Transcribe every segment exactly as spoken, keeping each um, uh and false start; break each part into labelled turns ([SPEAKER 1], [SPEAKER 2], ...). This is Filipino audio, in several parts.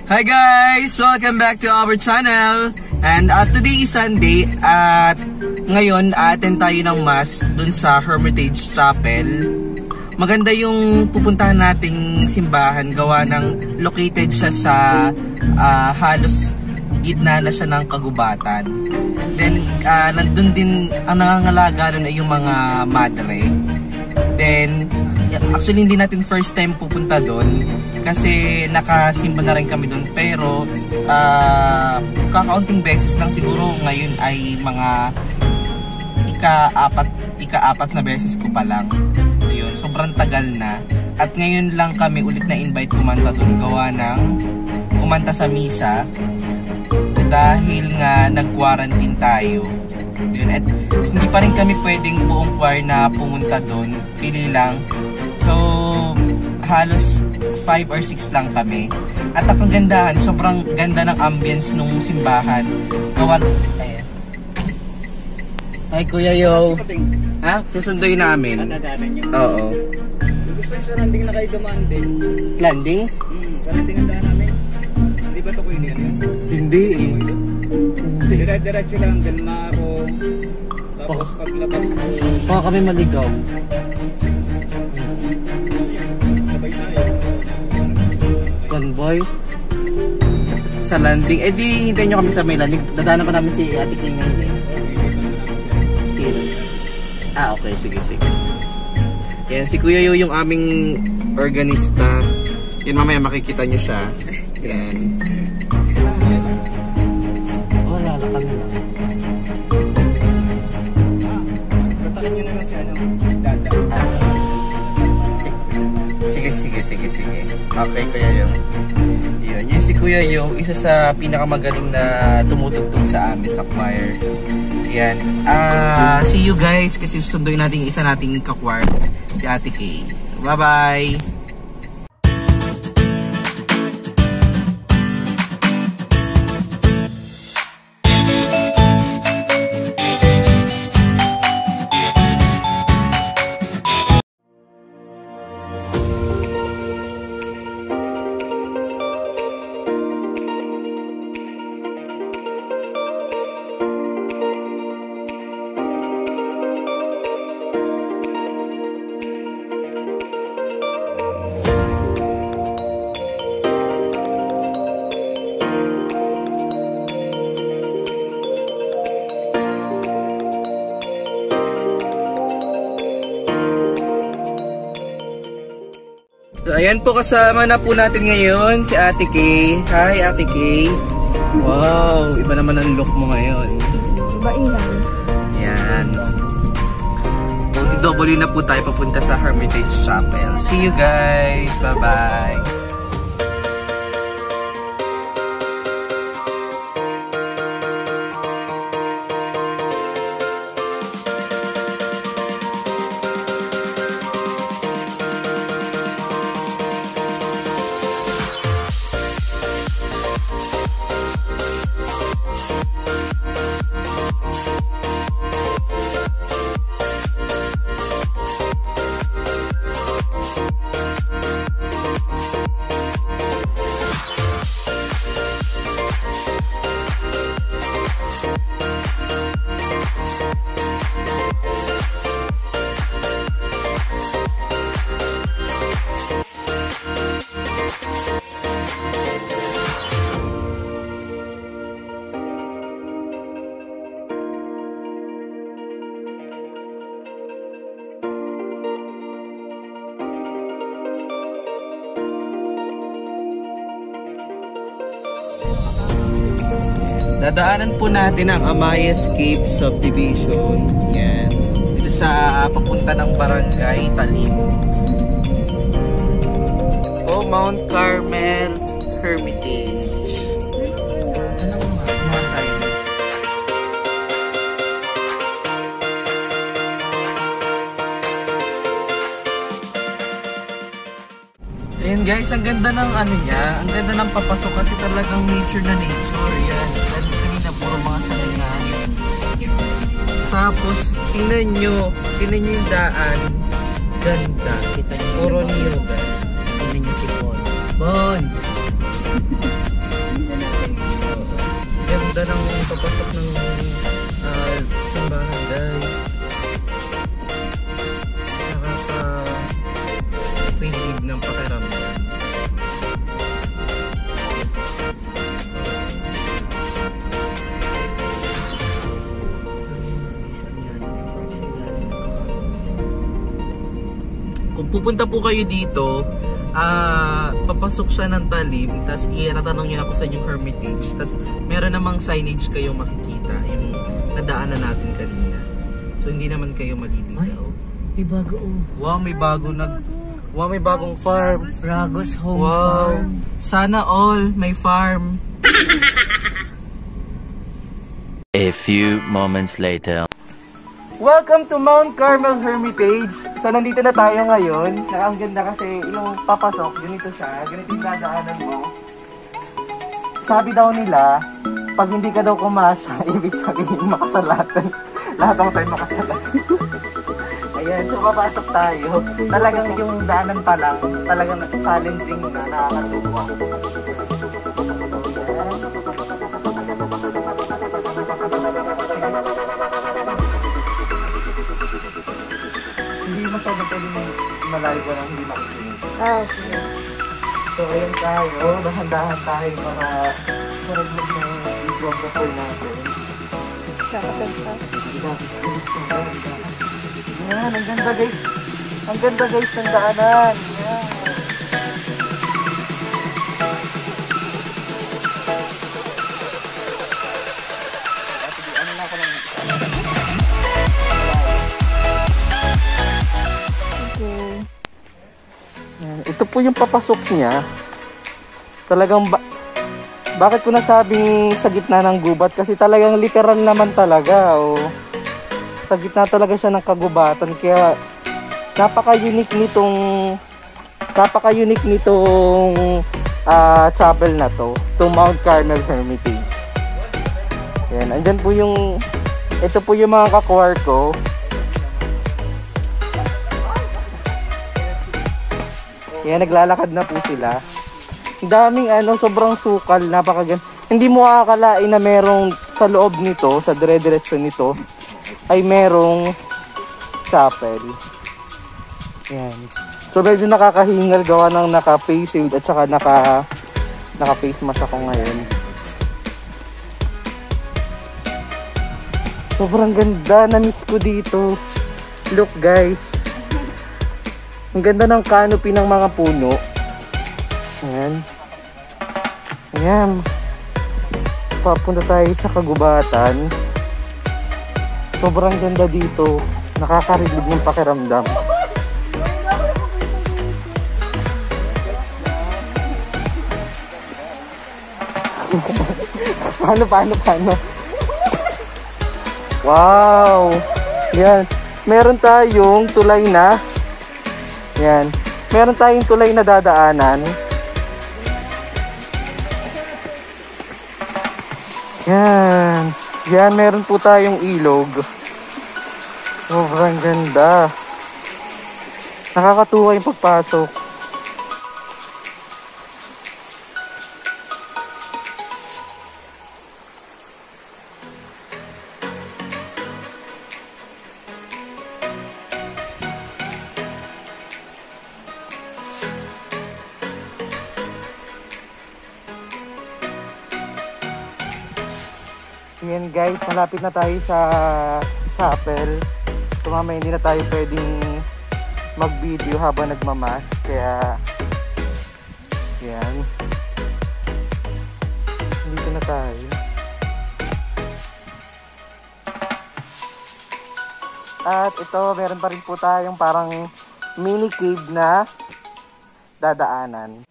[SPEAKER 1] Hi guys! Welcome back to our channel. And uh, today is Sunday at ngayon attend tayo ng mass dun sa Hermitage Chapel. Maganda yung pupuntahan nating simbahan, gawa ng located siya sa uh, halos gitna na siya ng kagubatan. Then uh, nandun din ang nangangalaga nun ay yung mga madre. Then actually hindi natin first time pupunta doon kasi nakasimba na rin kami doon, pero uh, kakaunting beses lang siguro. Ngayon ay mga ika-apat ika-apat na beses ko pa lang. Yun, sobrang tagal na. At ngayon lang kami ulit na invite kumanta doon, gawa ng kumanta sa misa dahil nga nag-quarantine tayo. Yun, at hindi pa rin kami pwedeng buong choir na pumunta doon, pili lang. So halos five or six lang kami. At ang gandahan, sobrang ganda ng ambience nung simbahan. Gawan, ayan. Hi Kuya Yo. Ha? Susunduin namin. Oo.
[SPEAKER 2] Gusto nyo sa landing na kayo dumaan din.
[SPEAKER 1] Landing?
[SPEAKER 2] Hmm, sa landing ang daan namin. Hindi ba ito ko yun yan?
[SPEAKER 1] Hindi eh.
[SPEAKER 2] Hindi. Dire-diretso lang, Del Maro. Tapos paglabas ko.
[SPEAKER 1] Baka kami maligaw.
[SPEAKER 2] Sabay tayo.
[SPEAKER 1] Convoy? Sa, sa landing. Eh di, hintayin nyo kami sa may landing. Dadaanan pa namin si Ate Kay ngayon eh. Ah, okay. Sige, sige. Yan, si Kuya Yo yung aming organista. Yan, mamaya makikita nyo siya. Yan. Oh, lalakan na lang.
[SPEAKER 2] Ah, tatakin nyo na lang si ano, si Dada.
[SPEAKER 1] Ah. Sige, sige, sige, sige. Okay, Kuya Yo. Yun, yun si Kuya Yo, isa sa pinakamagaling na tumutugtog sa amin sa choir. Yan. Ah, uh, see you guys kasi susunduin natin yung isa nating kakwar, si Ate Kay. Bye-bye! So, ayan po, kasama na po natin ngayon si Ate Kay. Hi Ate Kay. Wow, iba naman ang look mo ngayon.
[SPEAKER 3] Iba ilan.
[SPEAKER 1] Yan. O T W na po tayo papunta sa Hermitage Chapel. See you guys. Bye bye. Dadaanan po natin ang Amayas Cave Subdivision. Yan. Dito sa papunta ng Barangay Talim. O Mount Carmel Hermitage. Ano mga mga sign? Ayan guys, ang ganda ng ano niya. Ang ganda ng papasok kasi talagang nature na nature. Yan. Puro mga salingan. Tapos, tingnan nyo, tingnan nyo yung daan. Ganda.
[SPEAKER 3] Kita niyo si
[SPEAKER 1] Puro
[SPEAKER 3] Bon.
[SPEAKER 1] niyugan.
[SPEAKER 3] Tingnan niyo si Bon.
[SPEAKER 1] Bon! ng papasok ng uh, simbahan, guys. Nakaka-relieve ng pakiramdam. Kung pupunta po kayo dito, ah, uh, papasok siya ng talim, tapos itatanong nyo na kung saan yung Hermitage, tapos meron namang signage kayo makikita, yung nadaanan natin kanina. So hindi naman kayo maliligaw. Ay,
[SPEAKER 3] may bago oh.
[SPEAKER 1] Wow, may bago nag... Wow, may bagong farm.
[SPEAKER 3] Ragos Home
[SPEAKER 1] wow.
[SPEAKER 3] Farm.
[SPEAKER 1] Sana all may farm.
[SPEAKER 4] A few moments later.
[SPEAKER 1] Welcome to Mount Carmel Hermitage. So nandito na tayo ngayon. Ang ganda kasi yung papasok, ganito siya. Ganito yung dadaanan mo. Sabi daw nila, pag hindi ka daw kumasa, ibig sabihin makasalatan. Lahat ng tayo makasalatan. Ayan, so papasok tayo. Talagang yung daanan pa lang, talagang challenging na, nakakatuwa. Hindi masyadong pwede malayo ko lang hindi makikinig.
[SPEAKER 3] Ah, okay.
[SPEAKER 1] So ayun tayo, dahan-dahan tayo para maraglag na yung video natin.
[SPEAKER 3] Kakasal pa.
[SPEAKER 1] Yan, ang ganda guys. Ang ganda guys ng daanan. Yan. Ito po yung papasok niya. Talagang ba bakit ko nasabing sa gitna ng gubat? Kasi talagang literal naman talaga. O, sa gitna talaga siya ng kagubatan. Kaya napaka-unique nitong napaka-unique nitong uh, chapel na to. To Mount Carmel Hermitage. Yan. Andyan po yung ito po yung mga kakwar ko. Yan, naglalakad na po sila. Daming ano, sobrang sukal, napakaganda. Hindi mo akalain na merong sa loob nito, sa dire-diretso nito, ay merong chapel. Yan. So medyo nakakahingal gawa ng naka-face shield at saka naka naka-face mask ako ngayon. Sobrang ganda, na-miss ko dito. Look guys. Ang ganda ng canopy ng mga puno. Ayan. Ayan. Papunta tayo sa kagubatan. Sobrang ganda dito. Nakaka-relieve ng pakiramdam. Paano, paano, paano? Wow! Yan. Meron tayong tulay na. Yan. Meron tayong tulay na dadaanan. Yan. Yan, meron po tayong ilog. Sobrang ganda. Nakakatuwa yung pagpasok. Yan guys, malapit na tayo sa chapel. So mamaya hindi na tayo pwedeng mag-video habang nagmamask. Kaya yan. Dito na tayo. At ito, meron pa rin po tayong parang mini cave na dadaanan.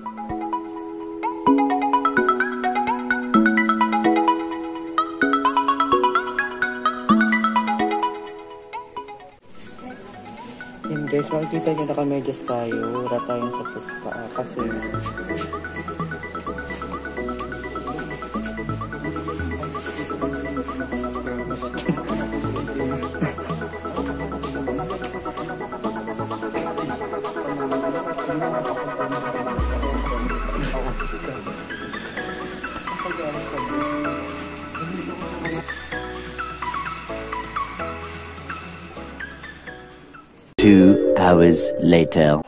[SPEAKER 1] Yan guys, makikita nyo nakamedyas tayo. Wala tayong sa puspa kasi
[SPEAKER 4] hours later.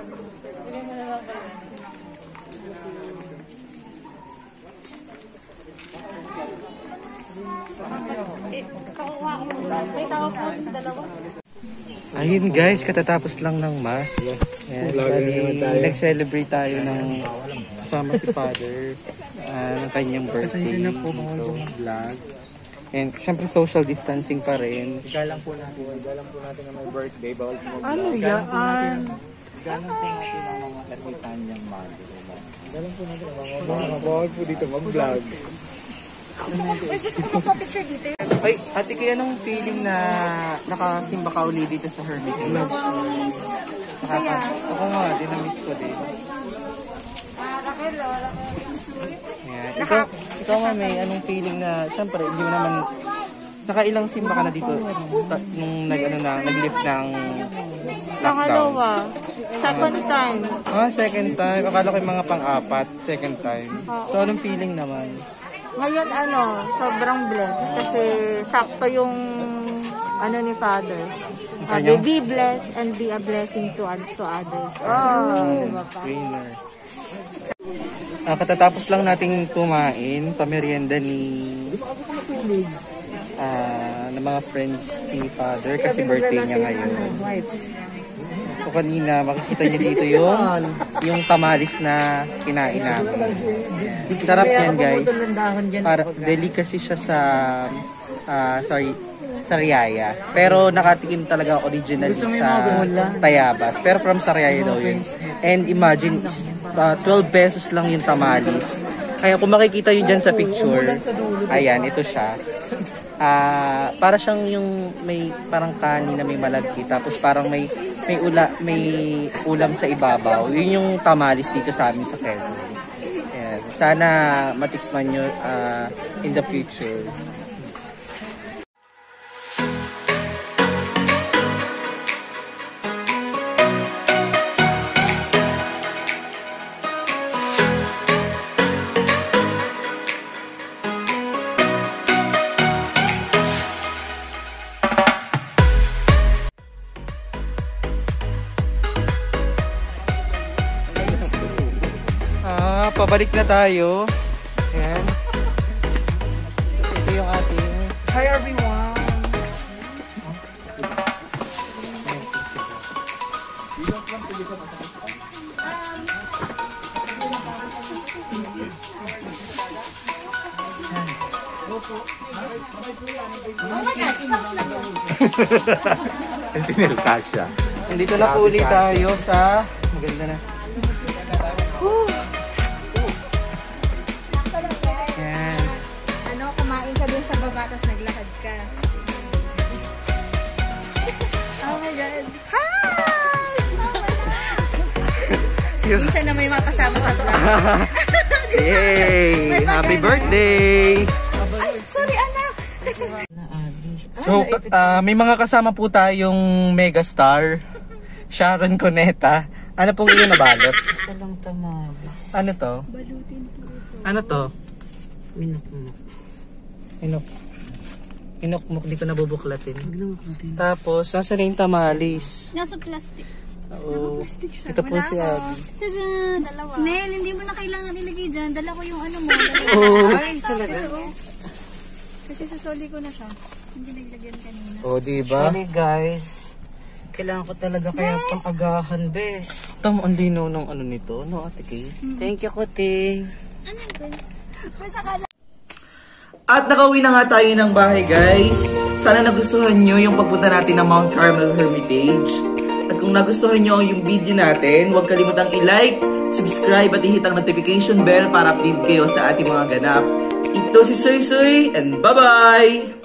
[SPEAKER 1] Ayun guys, katatapos lang ng mass. Ayan, bali, nag-celebrate tayo ng kasama si Father uh, ng kanyang birthday. Kasi na po vlog. And syempre social distancing pa rin.
[SPEAKER 2] Galang po natin, galang po natin na may birthday, bawal po mag-vlog.
[SPEAKER 3] Ano yan?
[SPEAKER 2] Galang po natin ang mga katitan niyang mali. Galang po natin ang mga bawal po dito mag-vlog.
[SPEAKER 3] Ay, gusto ko magpa-picture dito.
[SPEAKER 1] Ay, ate, kaya anong feeling na nakasimba ka uli dito sa Hermitage?
[SPEAKER 3] Nakakamiss. Saya.
[SPEAKER 1] Ako nga, din na-miss ko din. Ayan. Ikaw, ikaw nga may anong feeling na, syempre, hindi mo naman, nakailang simba ka na dito start, nung nag, ano na, nag-lift ng lockdown?
[SPEAKER 3] Pangalawa. Second time.
[SPEAKER 1] Ah, second time. Akala ko yung mga pang-apat, second time. So, anong feeling naman?
[SPEAKER 3] Ngayon ano, sobrang blessed kasi sakto yung ano ni Father. Uh,
[SPEAKER 1] Kanyang-
[SPEAKER 3] be blessed and be a blessing to, to others. Oh, diba pa?
[SPEAKER 1] Winner. Ah, katatapos lang nating kumain, pamerienda ni ah, ng mga friends ni Father kasi birthday niya ngayon. So kanina makikita niyo dito yung yung tamalis na kinain namin. Sarap yan guys. Para delicacy siya sa ah, sorry Sariaya. Pero nakatikim talaga originally sa Tayabas. Pero from Sariaya daw yun. And imagine, uh, twelve pesos lang yung tamalis. Kaya kung makikita yun dyan sa picture, ayan, ito siya. Uh, para siyang yung may parang kanin na may malagki. Tapos parang may may ula may ulam sa ibabaw. Yun yung tamalis dito sa amin sa Quezon. Ayan. Sana matikman nyo uh, in the future. Ah, pabalik na tayo. Ayan. Ito yung ating...
[SPEAKER 3] Hi everyone!
[SPEAKER 2] Sinil Tasha.
[SPEAKER 1] Nandito na po ulit tayo sa... Maganda na. Ayan.
[SPEAKER 3] Ano, kumain ka dun sa baba, tapos naglakad ka. Oh my God! Hi! Minsan na may mapasama sa vlog.
[SPEAKER 1] Yay! Happy birthday!
[SPEAKER 3] Ay, sorry anak!
[SPEAKER 1] So, uh, may mga kasama po tayong megastar. Sharon Cuneta. Ano pong iyo nabalot?
[SPEAKER 3] Walang tamales.
[SPEAKER 1] Ano to? Ano to?
[SPEAKER 3] Minukmuk.
[SPEAKER 1] Inok. Inokmok, di ko nabubuklatin. Tapos, nasa na yung tamalis?
[SPEAKER 5] Nasa plastic.
[SPEAKER 1] Oo.
[SPEAKER 5] Plastic siya.
[SPEAKER 1] Ito po si Abby.
[SPEAKER 5] Tada! Dalawa.
[SPEAKER 3] Nel, hindi mo na kailangan ilagay dyan. Dala ko yung ano mo. Dala
[SPEAKER 1] Oo.
[SPEAKER 3] Ay, talaga.
[SPEAKER 5] Kasi susoli ko na siya. Hindi naglagyan kanina.
[SPEAKER 1] O, diba?
[SPEAKER 3] Sorry guys. Kailangan ko talaga kaya pang agahan, bes.
[SPEAKER 1] Tam, ang linaw ng ano nito, no, Ate Kay?
[SPEAKER 3] Thank you, Kuting.
[SPEAKER 5] Ano ito?
[SPEAKER 1] At nakauwi na nga tayo ng bahay, guys. Sana nagustuhan nyo yung pagpunta natin ng Mount Carmel Hermitage. At kung nagustuhan nyo yung video natin, huwag kalimutang i-like, subscribe at i-hit ang notification bell para update kayo sa ating mga ganap. Ito si Soy Soy and bye-bye!